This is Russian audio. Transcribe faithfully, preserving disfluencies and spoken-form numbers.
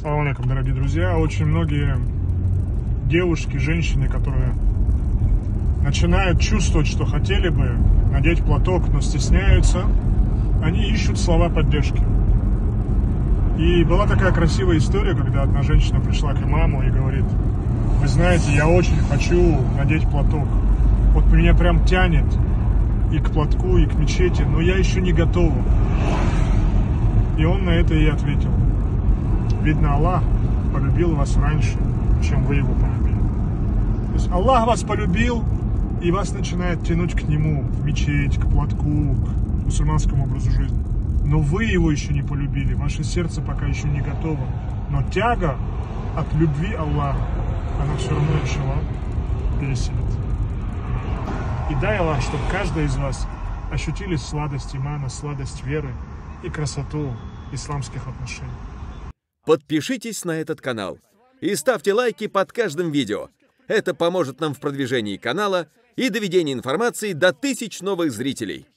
Салам алейкум, дорогие друзья. Очень многие девушки, женщины, которые начинают чувствовать, что хотели бы надеть платок, но стесняются, они ищут слова поддержки. И была такая красивая история, когда одна женщина пришла к имаму и говорит: вы знаете, я очень хочу надеть платок. Вот меня прям тянет и к платку, и к мечети, но я еще не готова. И он на это и ответил: видно, Аллах полюбил вас раньше, чем вы его полюбили. То есть Аллах вас полюбил, и вас начинает тянуть к нему, в мечеть, к платку, к мусульманскому образу жизни. Но вы его еще не полюбили, ваше сердце пока еще не готово. Но тяга от любви Аллаха, она все равно иншаллах пересилит. И дай Аллах, чтобы каждый из вас ощутили сладость имана, сладость веры и красоту исламских отношений. Подпишитесь на этот канал и ставьте лайки под каждым видео. Это поможет нам в продвижении канала и доведении информации до тысяч новых зрителей.